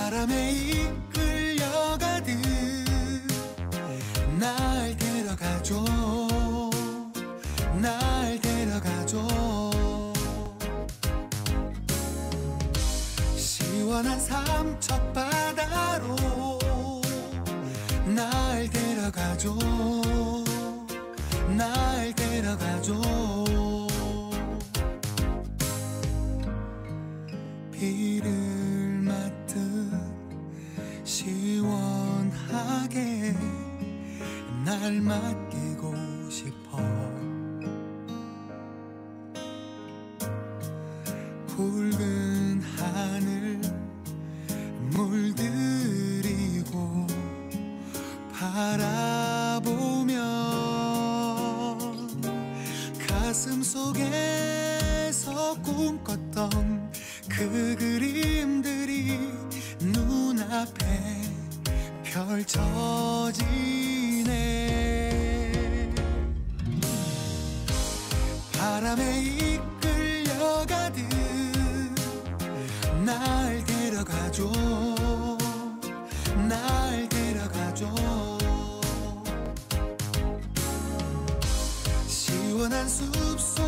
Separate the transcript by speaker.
Speaker 1: 바람에 이끌려가듯 날 데려가줘, 날 데려가줘. 시원한 삼척바다로 날 데려가줘, 날 데려가줘. 비를 맞듯 시원하게 날 맡기고 싶어. 붉은 하늘 물들이고 바라보면 가슴 속에서 꿈꿨던 그 그림들이 눈앞에 펼쳐지네. 바람에 이끌려가듯 날 데려가줘, 날 데려가줘. 시원한 숲속